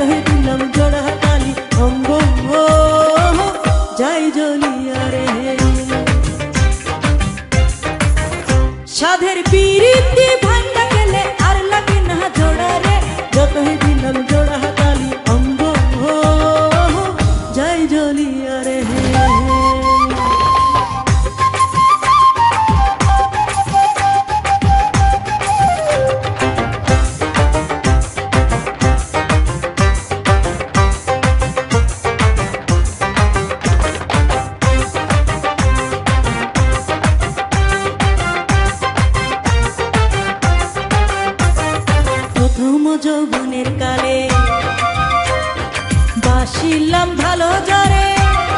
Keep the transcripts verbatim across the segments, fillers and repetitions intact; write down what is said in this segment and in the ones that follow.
যতই দিলাম জোড়া তালি অঙ্গ যাই জ্বলিয়া রে। সাধের পিরিতি ভাঙ্গা গেলে আর লাগে না জোড়া রে, যতই দিলাম জোড়া তালি অঙ্গ যাই জ্বলিয়া রে। প্রথম যৌবনের কালে বাসিলাম ভালো জরে,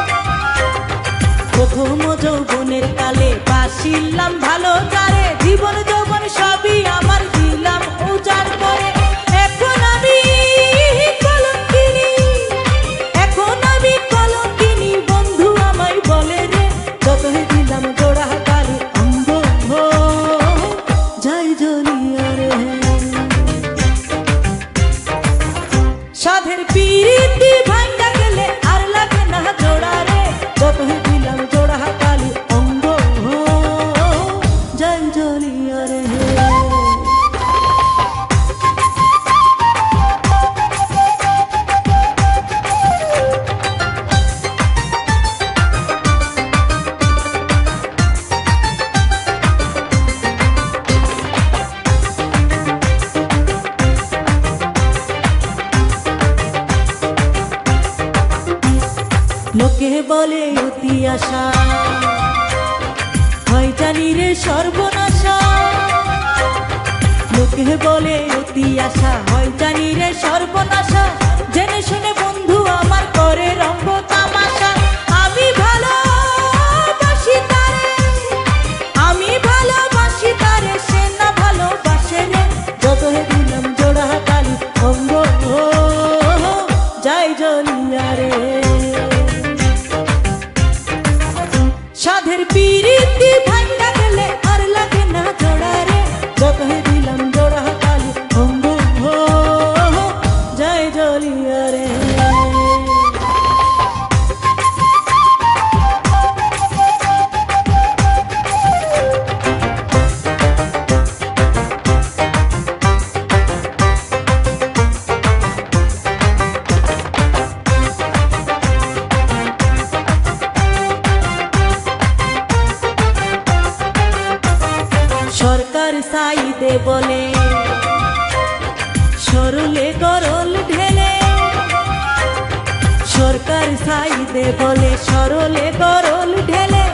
প্রথম যৌবনের কালে বাসিলাম ভালো জরে, জীবন যৌবন সবই আমার দিলাম উজাড় করে। এখন আমি কলঙ্কিনী, এখন আমি কলঙ্কিনী, বন্ধু আমায় বলে রে, যতই দিলাম জোড়া তালি অঙ্গ যাই জ্বলিয়া রে। সাধের পিরিতি ভাঙ্গা গেলে আর লাগে না জোড়া রে, যতই দিলাম জোড়া তালি অঙ্গ যাই জ্বলিয়া রে। লোকে বলে অতি আশা হয় জানি রে সর্বনাশা, লোকে বলে অতি আশা হয় জানি রে সর্বনাশা, জেনে শুনে বন্ধু আমার করে রঙ্গ তামাশা। আমি ভালোবাসি তারে, আমি ভালোবাসি তারে, সে না ভালোবাসে রে, যতই দিলাম জোড়া তালি অঙ্গ যাই জ্বলিয়া রে। সাধের পিরিতি ভাঙ্গা গেলে আর লাগে না জোড়া রে, যতই দিলাম জোড়া তালি অঙ্গ যাই জ্বলিয়া রে। সরকার সাইদে বলে সরলে গরল ঢেলে, সরকার সাইদে বলে সরলে গরল ঢেলে,